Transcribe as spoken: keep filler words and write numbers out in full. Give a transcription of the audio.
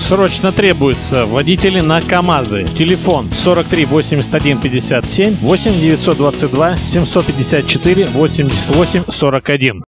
Срочно требуются водители на КАМАЗы. Телефон сорок три восемьдесят один пятьдесят семь, восемь девятьсот двадцать два семьсот пятьдесят четыре восемьдесят восемь сорок один.